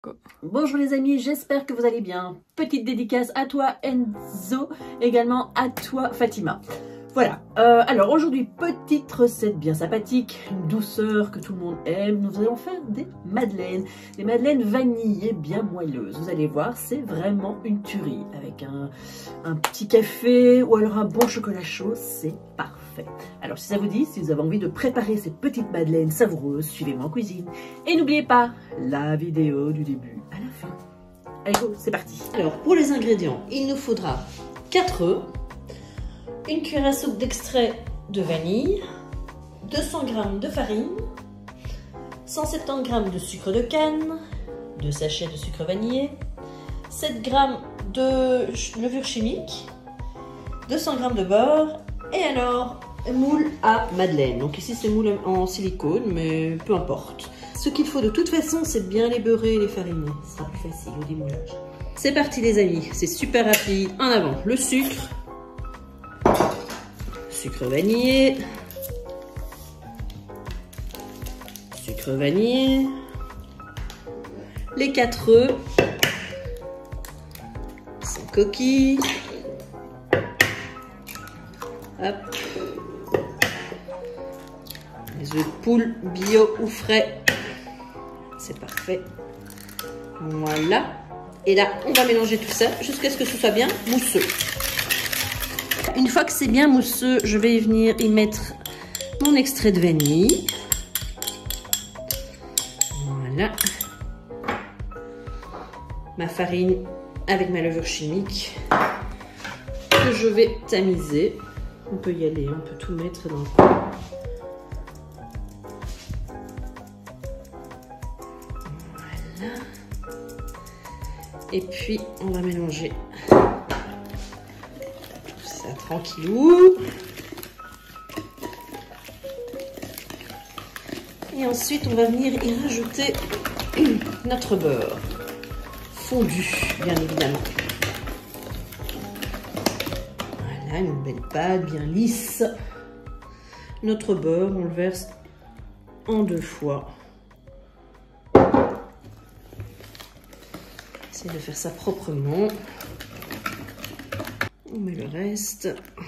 Bonjour les amis, j'espère que vous allez bien. Petite dédicace à toi Enzo, également à toi Fatima. Voilà, alors aujourd'hui, petite recette bien sympathique, une douceur que tout le monde aime. Nous allons faire des madeleines vanillées bien moelleuses. Vous allez voir, c'est vraiment une tuerie. Avec un petit café ou alors un bon chocolat chaud, c'est parfait. Alors si ça vous dit, si vous avez envie de préparer ces petites madeleines savoureuses, suivez-moi en cuisine. Et n'oubliez pas, la vidéo du début à la fin. Allez go, c'est parti. Alors pour les ingrédients, il nous faudra 4 œufs, une cuillère à soupe d'extrait de vanille, 200 g de farine, 170 g de sucre de canne, 2 sachets de sucre vanillé, 7 g de levure chimique, 200 g de beurre et alors moule à madeleine. Donc ici c'est moule en silicone mais peu importe. Ce qu'il faut de toute façon c'est bien les beurrer et les fariner, ce sera plus facile au démoulage. C'est parti les amis, c'est super rapide. En avant le sucre vanillé, sucre vanillé, les 4 œufs, sans coquille, hop, les œufs de poule bio ou frais, c'est parfait, voilà, et là on va mélanger tout ça jusqu'à ce que ce soit bien mousseux. Une fois que c'est bien mousseux, je vais venir y mettre mon extrait de vanille. Voilà. Ma farine avec ma levure chimique que je vais tamiser. On peut y aller, on peut tout mettre dans le pot. Voilà. Et puis, on va mélanger tranquillou. Et ensuite, on va venir y rajouter notre beurre fondu, bien évidemment. Voilà, une belle pâte bien lisse. Notre beurre, on le verse en 2 fois. Essayez de faire ça proprement. On met le reste,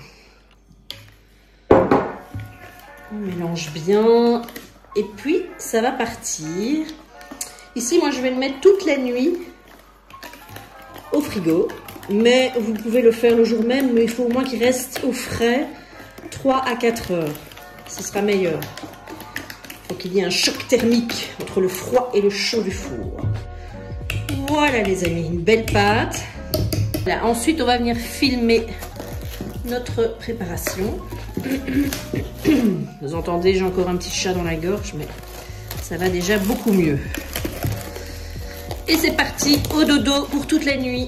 on mélange bien et puis ça va partir. Ici moi je vais le mettre toute la nuit au frigo, mais vous pouvez le faire le jour même, mais il faut au moins qu'il reste au frais 3 à 4 heures, ce sera meilleur. Il faut qu'il y ait un choc thermique entre le froid et le chaud du four. Voilà les amis, une belle pâte. Là, ensuite, on va venir filmer notre préparation. Vous entendez, j'ai encore un petit chat dans la gorge, mais ça va déjà beaucoup mieux. Et c'est parti, au dodo pour toute la nuit.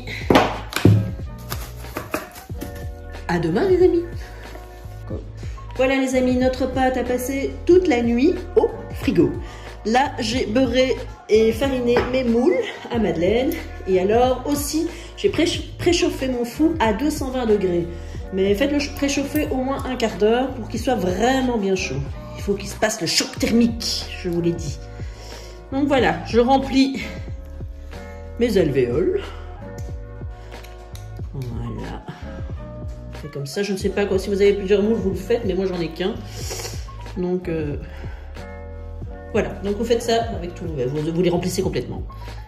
À demain, les amis. Voilà, les amis, notre pâte a passé toute la nuit au frigo. Là, j'ai beurré et fariné mes moules à madeleine. Et alors aussi, j'ai préchauffé mon four à 220 degrés. Mais faites-le préchauffer au moins un quart d'heure pour qu'il soit vraiment bien chaud. Il faut qu'il se passe le choc thermique, je vous l'ai dit. Donc voilà, je remplis mes alvéoles. Voilà. C'est comme ça, je ne sais pas quoi. Si vous avez plusieurs moules, vous le faites, mais moi j'en ai qu'un. Donc voilà, donc vous faites ça avec tout. Vous les remplissez complètement.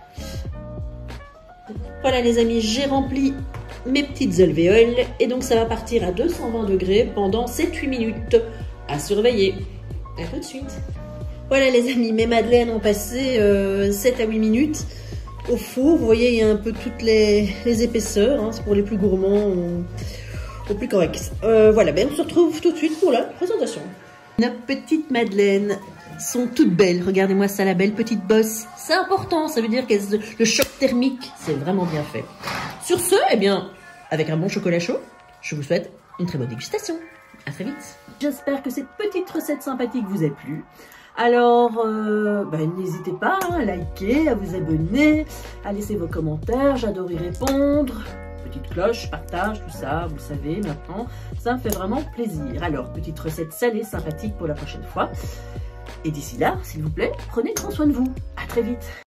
Voilà les amis, j'ai rempli mes petites alvéoles et donc ça va partir à 220 degrés pendant 7-8 minutes à surveiller. À tout de suite. Voilà les amis, mes madeleines ont passé 7 à 8 minutes au four. Vous voyez, il y a un peu toutes les épaisseurs, hein, c'est pour les plus gourmands ou plus corrects. Voilà, ben on se retrouve tout de suite pour la présentation. Nos petites madeleines sont toutes belles. Regardez-moi ça, la belle petite bosse. C'est important, ça veut dire que le choc thermique, c'est vraiment bien fait. Sur ce, eh bien, avec un bon chocolat chaud, je vous souhaite une très bonne dégustation. À très vite. J'espère que cette petite recette sympathique vous a plu. Alors, n'hésitez pas à liker, à vous abonner, à laisser vos commentaires, j'adore y répondre. Petite cloche, partage, tout ça, vous le savez maintenant, ça me fait vraiment plaisir. Alors, petite recette salée, sympathique pour la prochaine fois. Et d'ici là, s'il vous plaît, prenez grand soin de vous. À très vite.